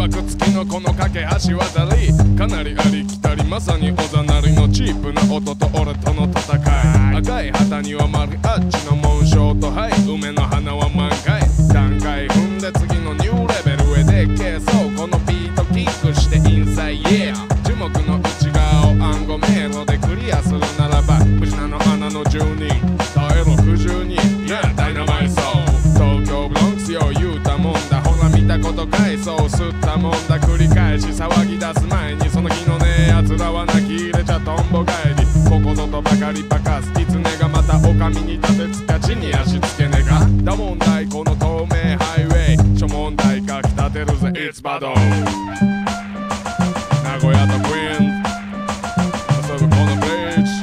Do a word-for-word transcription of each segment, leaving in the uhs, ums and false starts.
曰く月のこの架け橋渡り、かなりありきたりまさにおざなりのチープな音と俺との戦い。赤い旗にはマリアッチの紋章と、はい梅の花は満開。段階踏んで次のニューレベルへでっけえそうこのビートキックしてインサイエア。樹木の内側を暗号迷路でクリアするならば無事なの穴の住人耐えろくじゅうにん、いやダイナマイソー。東京ブロンクスよ言うたもんだ、ほら見たことかいそう吸ったもんだ。繰り返し騒ぎ出す前にその日のねえやつらは泣き入れちゃとんぼ帰り。ここぞとばかりバカすキツネがまたお上に立てつか地に足つけねがだ問題この透明ハイウェイ諸問題かき立てるぜ It's battle。 名古屋とクイーン結ぶこのブリッ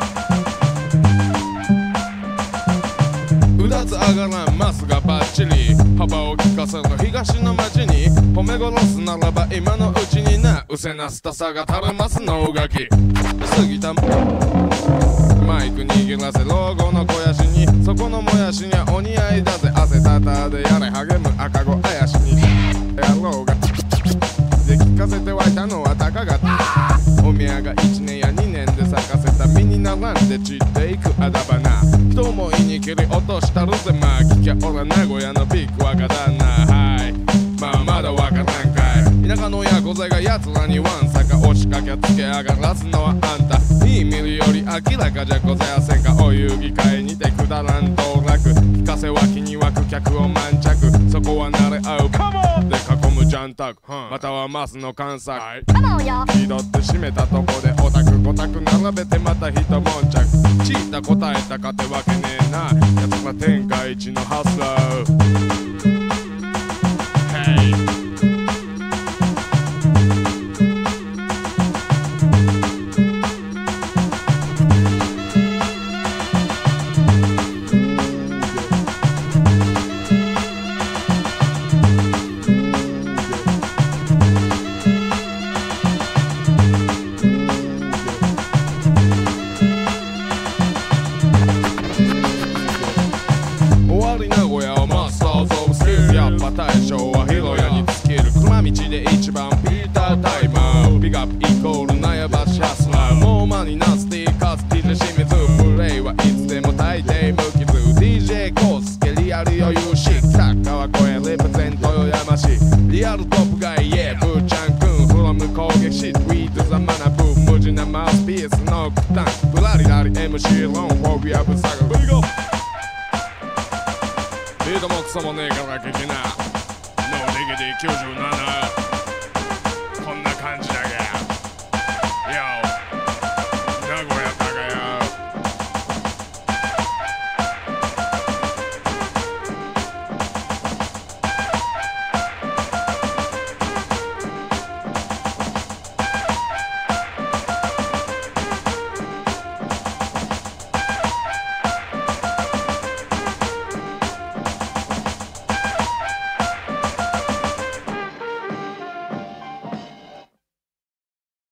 ジ、うだつ上がらんマスがバッチリ幅を利かせる東の街に褒め殺すならば今のうちにな。うせなスタさが垂れますのうがき過ぎたマイク握らせ老後の肥やしにそこのもやしにはお似合いだぜ。汗たたでやれ励む赤子あやしにやろうがで聞かせて湧いたのはたかがおみやがいちねんやにねんで咲かせた実に並んで散っていくあだ花人思いに切り落としたるぜ。まあ聞きゃおら名古屋のビッグ若旦那はいまあまだわからんかい。田舎のヤクザが奴らにわんさか押しかけつけ上がらすのはあんた。いい見るより明らかじゃござやせんか。お遊戯会にてくだらん道楽聞かせ脇に湧く客を満着そこは慣れ合うカモンで囲むジャンタクまたはマスの関西気取って締めたとこでオタクゴタク並べてまた一悶着チータ答えたかってわけねえな奴ら天下一のハスラー。大将は広屋に尽きる車道で一番ピータータイマービッグアップイコール悩ばしハスラーもう間にナスティーカツ ディージェー 清水プレイはいつでも大抵無傷 ディージェー コースケリアル余裕しサッカーは声レプゼントよ山市リアルトップガイイエーブーちゃんくんフロム攻撃シットウィードザマナブー無事なマウスピースの負担ぶらりらり エムシー ロンフォビアブサガビーゴビートもクソもねえから聞きなきゅうじゅう